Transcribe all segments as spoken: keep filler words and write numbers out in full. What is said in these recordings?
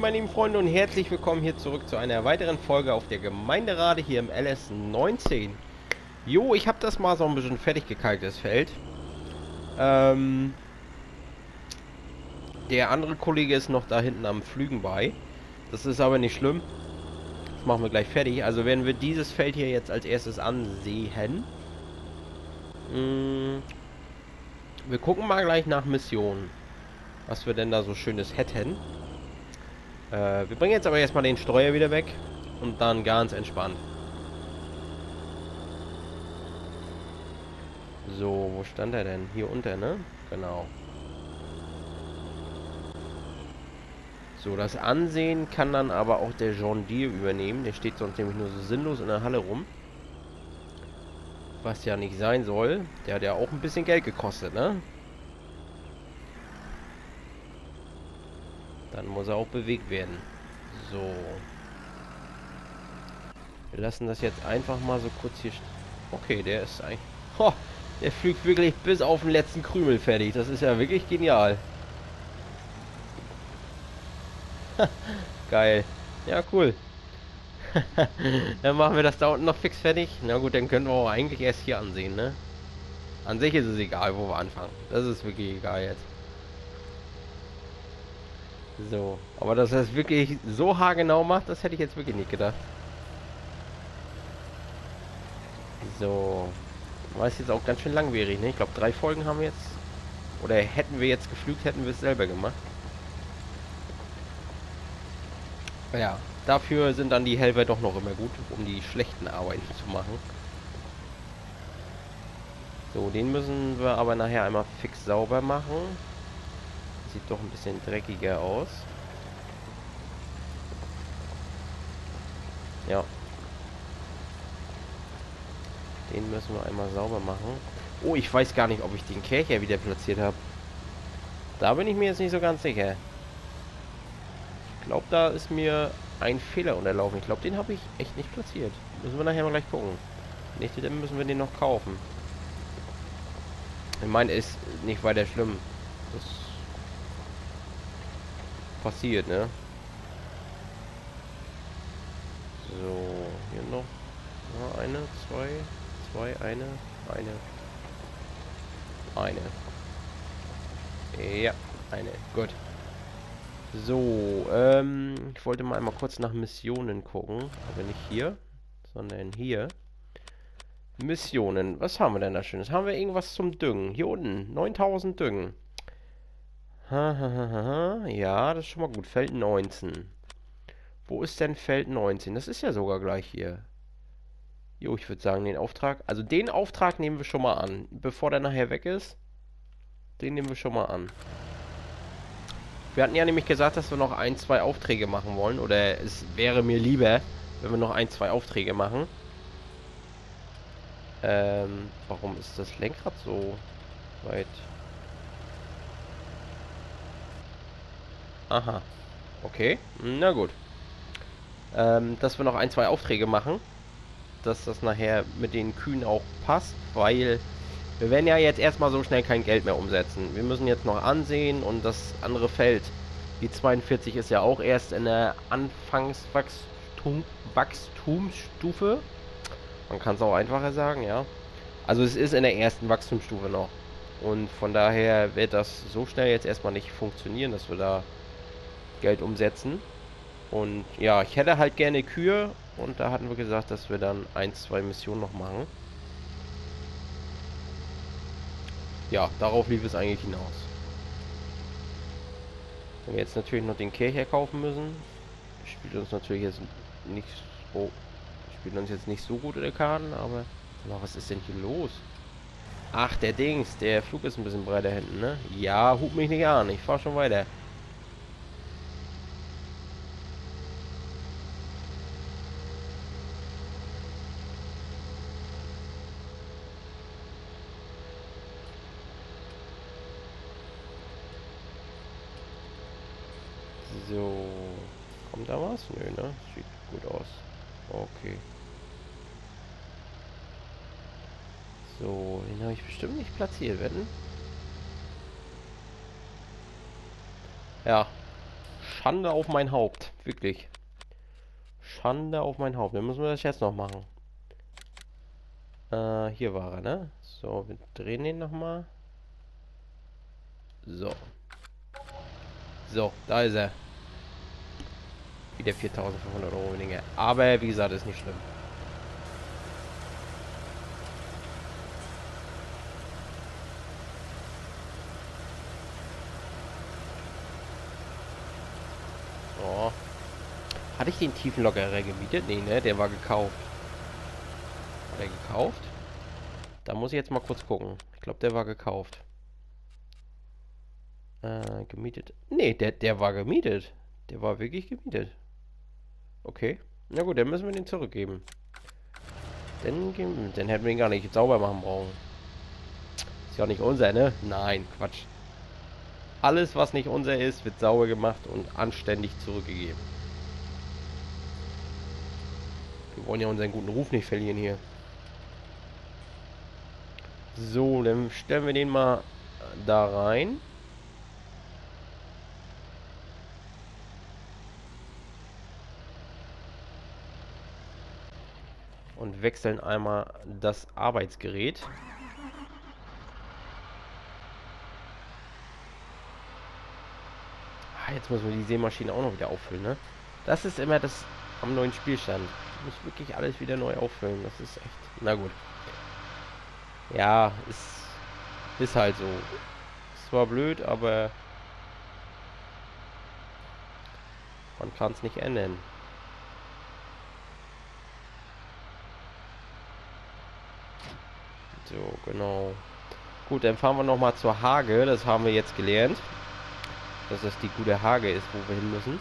meine lieben Freunde, und herzlich willkommen hier zurück zu einer weiteren Folge auf der Gemeinderade hier im L S neunzehn. Jo, ich habe das mal so ein bisschen fertig gekalkt, das Feld. Ähm, der andere Kollege ist noch da hinten am Pflügen bei. Das ist aber nicht schlimm. Das machen wir gleich fertig. Also werden wir dieses Feld hier jetzt als erstes ansehen. Mm, wir gucken mal gleich nach Missionen, was wir denn da so Schönes hätten. Äh, wir bringen jetzt aber erstmal den Streuer wieder weg und dann ganz entspannt. So, wo stand er denn? Hier unter, ne? Genau. So, das Ansehen kann dann aber auch der John Deere übernehmen. Der steht sonst nämlich nur so sinnlos in der Halle rum. Was ja nicht sein soll. Der hat ja auch ein bisschen Geld gekostet, ne? Dann muss er auch bewegt werden. So. Wir lassen das jetzt einfach mal so kurz hier... Okay, der ist eigentlich... Ho, der fliegt wirklich bis auf den letzten Krümel fertig. Das ist ja wirklich genial. Geil. Ja, cool. Dann machen wir das da unten noch fix fertig. Na gut, dann können wir auch eigentlich erst hier ansehen, ne? An sich ist es egal, wo wir anfangen. Das ist wirklich egal jetzt. So. Aber dass er es wirklich so haargenau macht, das hätte ich jetzt wirklich nicht gedacht. So. War es jetzt auch ganz schön langwierig, ne? Ich glaube, drei Folgen haben wir jetzt... Oder hätten wir jetzt geflügt, hätten wir es selber gemacht. Ja, dafür sind dann die Helfer doch noch immer gut, um die schlechten Arbeiten zu machen. So, den müssen wir aber nachher einmal fix sauber machen. Sieht doch ein bisschen dreckiger aus. Ja. Den müssen wir einmal sauber machen. Oh, ich weiß gar nicht, ob ich den Kercher wieder platziert habe. Da bin ich mir jetzt nicht so ganz sicher. Ich glaube, da ist mir ein Fehler unterlaufen. Ich glaube, den habe ich echt nicht platziert. Müssen wir nachher mal gleich gucken. Nicht, dann müssen wir den noch kaufen. Ich meine, ist nicht weiter schlimm. Das passiert, ne? So, hier noch. Ja, eine, zwei, zwei, eine, eine. Eine. Ja, eine. Gut. So, ähm, ich wollte mal einmal kurz nach Missionen gucken. Aber nicht hier, sondern hier. Missionen. Was haben wir denn da Schönes? Haben wir irgendwas zum Düngen? Hier unten. neuntausend Düngen. Ha, ha, ha, ha. Ja, das ist schon mal gut. Feld neunzehn. Wo ist denn Feld neunzehn? Das ist ja sogar gleich hier. Jo, ich würde sagen, den Auftrag... Also den Auftrag nehmen wir schon mal an. Bevor der nachher weg ist. Den nehmen wir schon mal an. Wir hatten ja nämlich gesagt, dass wir noch ein, zwei Aufträge machen wollen. Oder es wäre mir lieber, wenn wir noch ein, zwei Aufträge machen. Ähm, warum ist das Lenkrad so weit? Aha. Okay. Na gut. Ähm, dass wir noch ein, zwei Aufträge machen. Dass das nachher mit den Kühen auch passt, weil wir werden ja jetzt erstmal so schnell kein Geld mehr umsetzen. Wir müssen jetzt noch ansehen und das andere Feld, die zweiundvierzig, ist ja auch erst in der Anfangswachstum, Wachstumsstufe. Man kann es auch einfacher sagen, ja. Also es ist in der ersten Wachstumsstufe noch. Und von daher wird das so schnell jetzt erstmal nicht funktionieren, dass wir da Geld umsetzen. Und ja, ich hätte halt gerne Kühe. Und da hatten wir gesagt, dass wir dann ein, zwei Missionen noch machen. Ja, darauf lief es eigentlich hinaus. Wenn wir jetzt natürlich noch den Kercher kaufen müssen, spielt uns natürlich jetzt nicht so, spielt uns jetzt nicht so gut in der Karten, aber na, was ist denn hier los? Ach, der Dings, der Flug ist ein bisschen breiter hinten, ne? Ja, hub mich nicht an, ich fahr schon weiter. So, kommt da was? Nö, ne? Sieht gut aus. Okay. So, den habe ich bestimmt nicht platziert, wetten? Ja. Schande auf mein Haupt. Wirklich. Schande auf mein Haupt. Dann müssen wir das jetzt noch machen. Äh, hier war er, ne? So, wir drehen den nochmal. So. So, da ist er. Wieder viertausendfünfhundert Euro weniger. Aber wie gesagt, ist nicht schlimm. Oh. Hatte ich den Tiefenlockerer gemietet? Nee, ne? Der war gekauft. War der gekauft? Da muss ich jetzt mal kurz gucken. Ich glaube, der war gekauft. Äh, gemietet. Nee, der, der war gemietet. Der war wirklich gemietet. Okay. Na gut, dann müssen wir den zurückgeben. Dann, dann hätten wir ihn gar nicht sauber machen brauchen. Ist ja nicht unser, ne? Nein, Quatsch. Alles, was nicht unser ist, wird sauber gemacht und anständig zurückgegeben. Wir wollen ja unseren guten Ruf nicht verlieren hier. So, dann stellen wir den mal da rein. Und wechseln einmal das Arbeitsgerät. Ah, jetzt müssen wir die Sämaschine auch noch wieder auffüllen, ne? Das ist immer das am neuen Spielstand. Ich muss wirklich alles wieder neu auffüllen. Das ist echt... Na gut. Ja, ist, ist halt so. Ist zwar blöd, aber man kann es nicht ändern. So, genau. Gut, dann fahren wir noch mal zur Hage. Das haben wir jetzt gelernt. Dass das die gute Hage ist, wo wir hin müssen.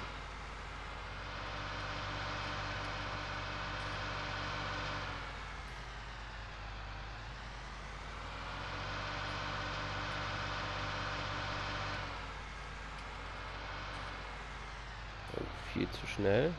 Oh, viel zu schnell.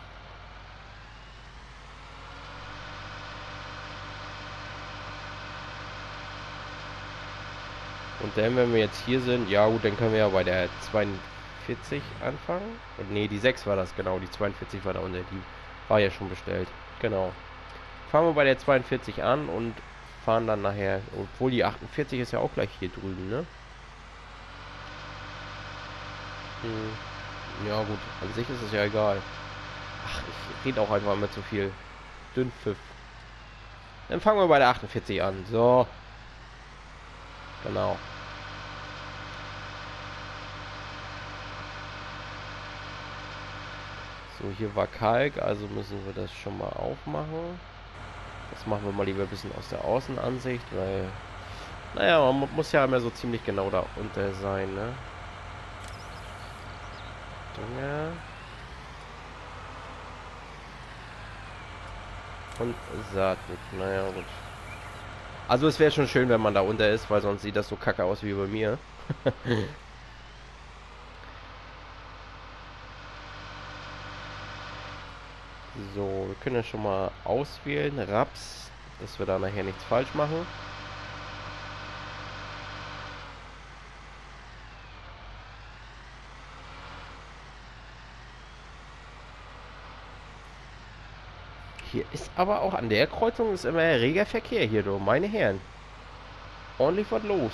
Und dann, wenn wir jetzt hier sind, ja gut, dann können wir ja bei der zweiundvierzig anfangen. Und nee, die sechs war das, genau, die zweiundvierzig war da unter, die war ja schon bestellt. Genau. Fangen wir bei der zweiundvierzig an und fahren dann nachher, obwohl die achtundvierzig ist ja auch gleich hier drüben, ne? Hm. Ja gut, an sich ist es ja egal. Ach, ich rede auch einfach immer zu viel. Dünnpfiff. Dann fangen wir bei der achtundvierzig an. So. Genau. So, hier war Kalk, also müssen wir das schon mal aufmachen. Das machen wir mal lieber ein bisschen aus der Außenansicht, weil... Naja, man muss ja immer so ziemlich genau da unter sein, ne? Dünger. Und Saatgut, naja, gut. Also es wäre schon schön, wenn man da unter ist, weil sonst sieht das so kacke aus wie bei mir. So, wir können ja schon mal auswählen. Raps, dass wir da nachher nichts falsch machen. Hier ist aber auch an der Kreuzung ist immer reger Verkehr hier, du, meine Herren. Ordentlich was los.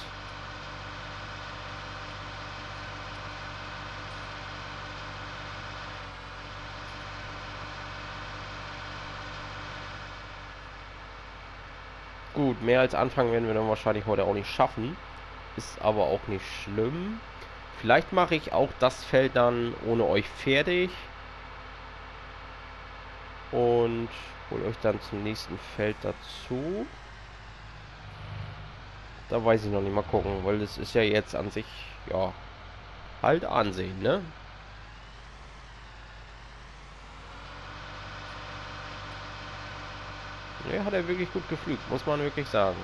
Gut, mehr als Anfang werden wir dann wahrscheinlich heute auch nicht schaffen. Ist aber auch nicht schlimm. Vielleicht mache ich auch das Feld dann ohne euch fertig. Und hole euch dann zum nächsten Feld dazu. Da weiß ich noch nicht, mal gucken, weil das ist ja jetzt an sich, ja, halt ansehen, ne? Ne, hat er wirklich gut gepflügt, muss man wirklich sagen.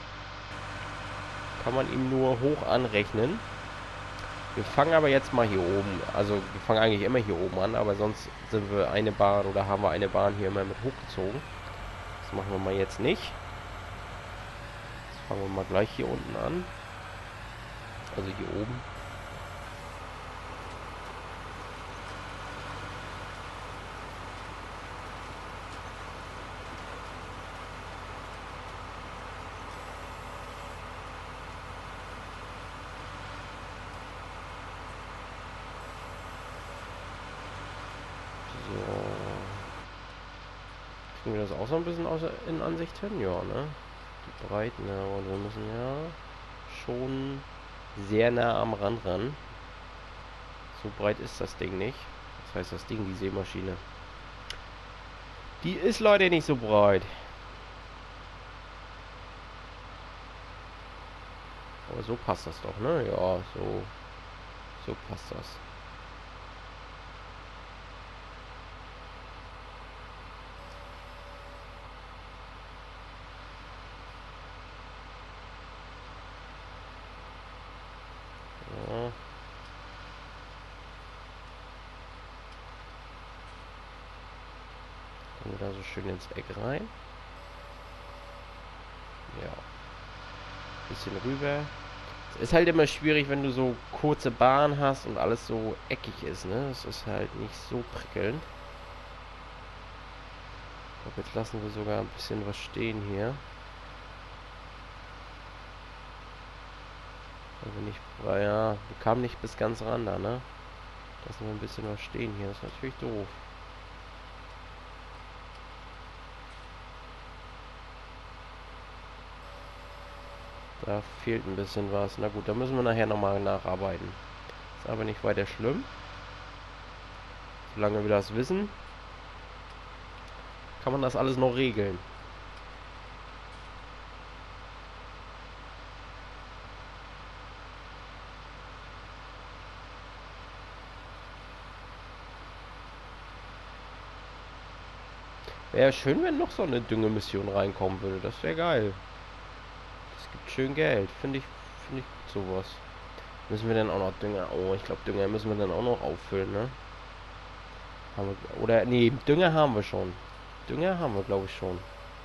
Kann man ihm nur hoch anrechnen. Wir fangen aber jetzt mal hier oben. Also wir fangen eigentlich immer hier oben an, aber sonst sind wir eine Bahn oder haben wir eine Bahn hier immer mit hochgezogen. Das machen wir mal jetzt nicht. Jetzt fangen wir mal gleich hier unten an. Also hier oben. Kriegen wir das auch so ein bisschen aus in Ansicht hin? Ja, ne? Die Breiten, ja, und wir müssen ja schon sehr nah am Rand ran. So breit ist das Ding nicht. Das heißt, das Ding, die Sämaschine. Die ist leider nicht so breit. Aber so passt das doch, ne? Ja, so. So passt das. Ja. Kommen wir da so schön ins Eck rein. Ja. Bisschen rüber. Es ist halt immer schwierig, wenn du so kurze Bahn hast und alles so eckig ist, ne? Es ist halt nicht so prickelnd. Ich glaube, jetzt lassen wir sogar ein bisschen was stehen hier. Also nicht, weil ja, wir kamen nicht bis ganz ran da, ne? Lassen wir ein bisschen was stehen hier. Das ist natürlich doof. Da fehlt ein bisschen was. Na gut, da müssen wir nachher nochmal nacharbeiten. Ist aber nicht weiter schlimm. Solange wir das wissen, kann man das alles noch regeln. Wäre schön, wenn noch so eine Düngemission reinkommen würde. Das wäre geil. Das gibt schön Geld. Finde ich, finde ich gut sowas. Müssen wir dann auch noch Dünger... Oh, ich glaube, Dünger müssen wir dann auch noch auffüllen, ne? Haben wir, oder, nee, Dünger haben wir schon. Dünger haben wir, glaube ich, schon.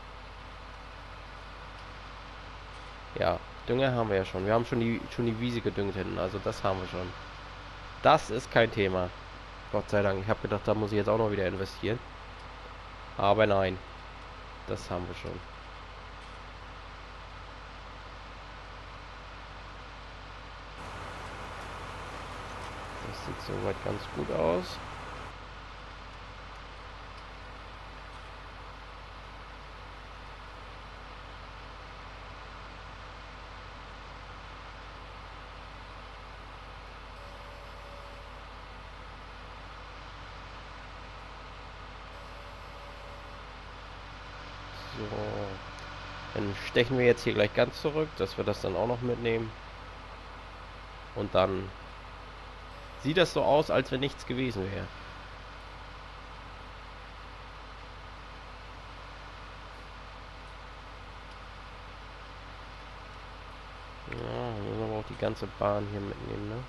Ja, Dünger haben wir ja schon. Wir haben schon die, schon die Wiese gedüngt hinten. Also das haben wir schon. Das ist kein Thema. Gott sei Dank. Ich habe gedacht, da muss ich jetzt auch noch wieder investieren. Aber nein. Das haben wir schon. Das sieht soweit ganz gut aus. So. Dann stechen wir jetzt hier gleich ganz zurück, dass wir das dann auch noch mitnehmen. Und dann sieht das so aus, als wenn nichts gewesen wäre. Ja, müssen wir aber auch die ganze Bahn hier mitnehmen, ne?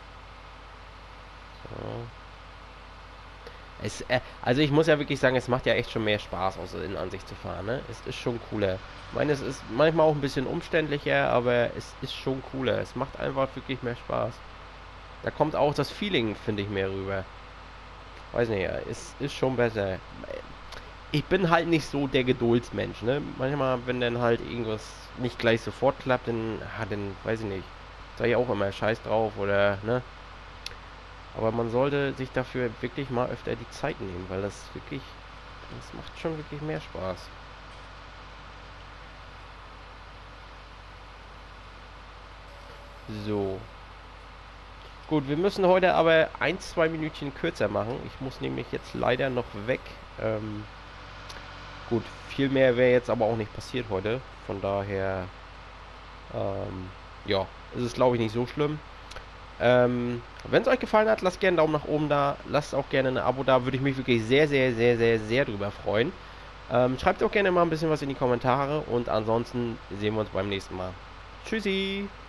So. Es, äh, also ich muss ja wirklich sagen, es macht ja echt schon mehr Spaß, aus in Ansicht zu fahren, ne? Es ist schon cooler. Ich meine, es ist manchmal auch ein bisschen umständlicher, aber es ist schon cooler. Es macht einfach wirklich mehr Spaß. Da kommt auch das Feeling, finde ich, mehr rüber. Weiß nicht, ja, es ist schon besser. Ich bin halt nicht so der Geduldsmensch, ne? Manchmal, wenn dann halt irgendwas nicht gleich sofort klappt, dann, ah, dann weiß ich nicht. Sag ich auch immer Scheiß drauf oder, ne? Aber man sollte sich dafür wirklich mal öfter die Zeit nehmen, weil das wirklich, das macht schon wirklich mehr Spaß. So. Gut, wir müssen heute aber ein, zwei Minütchen kürzer machen. Ich muss nämlich jetzt leider noch weg. Ähm, gut, viel mehr wäre jetzt aber auch nicht passiert heute. Von daher, ähm, ja, ist es glaube ich nicht so schlimm. Ähm, wenn es euch gefallen hat, lasst gerne einen Daumen nach oben da. Lasst auch gerne ein Abo da. Würde ich mich wirklich sehr, sehr, sehr, sehr, sehr drüber freuen. Ähm, schreibt auch gerne mal ein bisschen was in die Kommentare. Und ansonsten sehen wir uns beim nächsten Mal. Tschüssi!